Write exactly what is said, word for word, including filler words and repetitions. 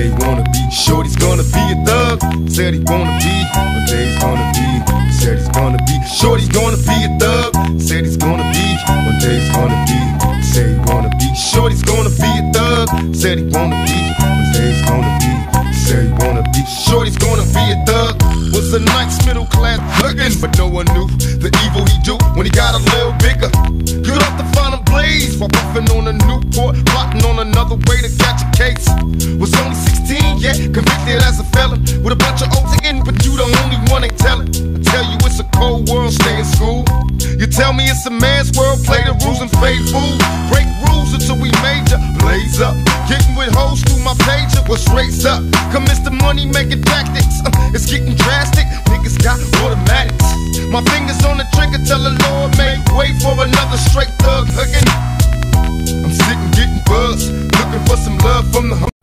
day he wanna be. Shorty's gonna be a thug, said he wanna be. One day he's gonna be, said he's gonna be. Shorty's gonna be a thug, said he's gonna be. One day he's gonna be, said he wanna be. Shorty's gonna be a thug, said he wanna be. One day he's gonna be, said he wanna be. Shorty's gonna be a thug. Was a nice middle class thuggin', but no one knew the evil he do when he got a little bigger. Good off the final blaze while puffin' on a Newport, plotting on another way to catch a case. Was only sixteen, yeah, convicted as a felon with a bunch of O's in, but you the only one ain't tellin'. I tell you it's a cold world, stay in school. You tell me it's a man's world, play the rules and fade fool. Break rules until we major, blaze up. Getting with hoes through my pager, what's raised up? Commits the money making tactics, uh, it's getting drastic. Niggas got automatics. My fingers on the trigger, tell the Lord make way for another straight thug hugging. I'm sitting getting buzzed, looking for some love from the